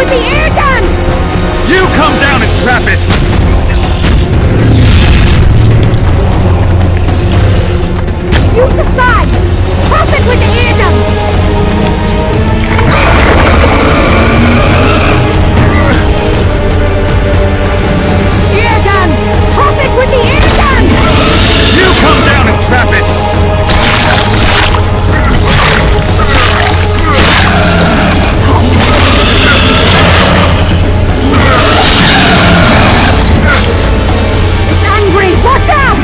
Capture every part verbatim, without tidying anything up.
with the air gun! You come down and trap it! Use the side! Trap it with the air gun! Air gun! Trap it with the air gun! You come down and trap it! It's angry! Watch out!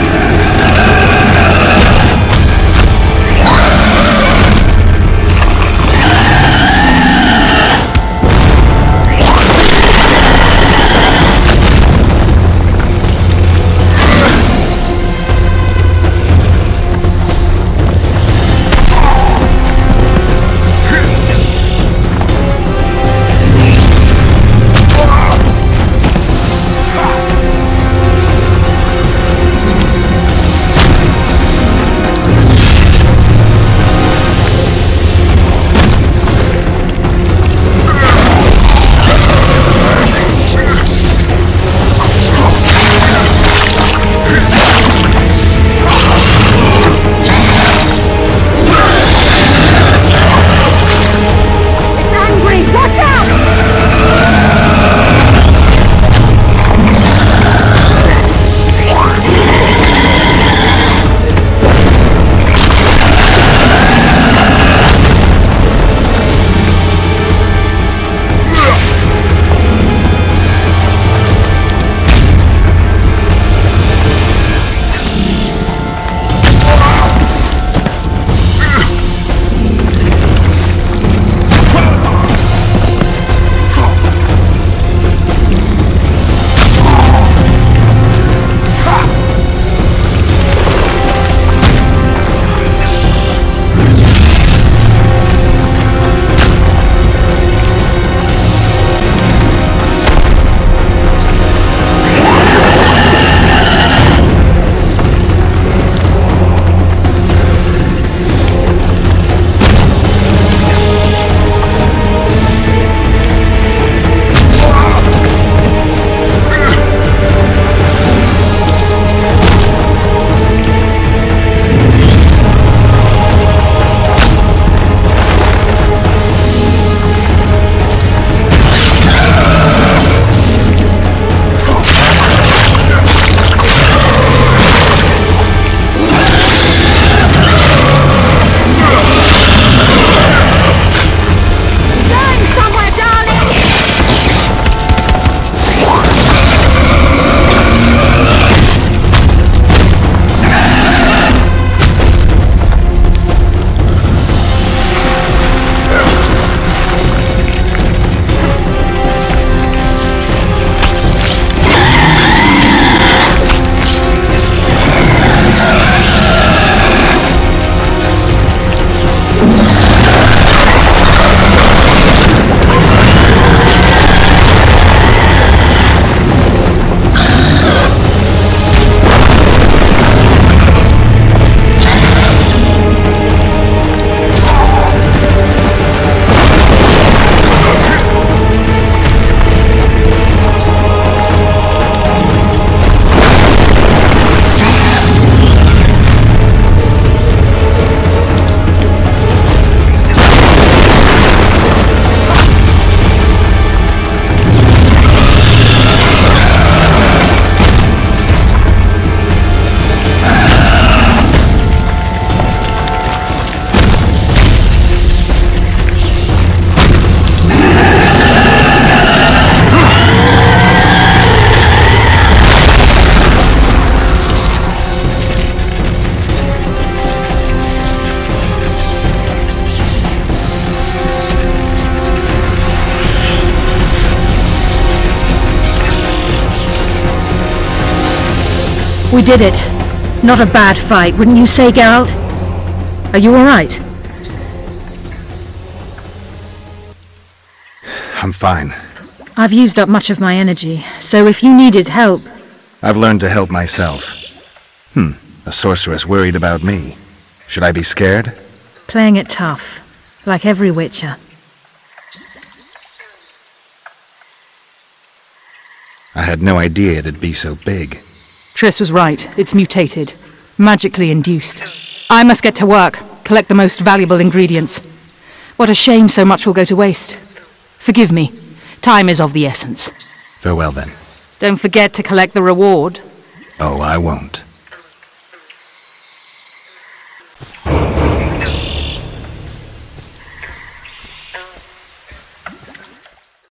We did it. Not a bad fight, wouldn't you say, Geralt? Are you all right? I'm fine. I've used up much of my energy, so if you needed help... I've learned to help myself. Hmm, a sorceress worried about me. Should I be scared? Playing it tough, like every Witcher. I had no idea it'd be so big. Triss was right. It's mutated. Magically induced. I must get to work. Collect the most valuable ingredients. What a shame so much will go to waste. Forgive me. Time is of the essence. Farewell then. Don't forget to collect the reward. Oh, I won't.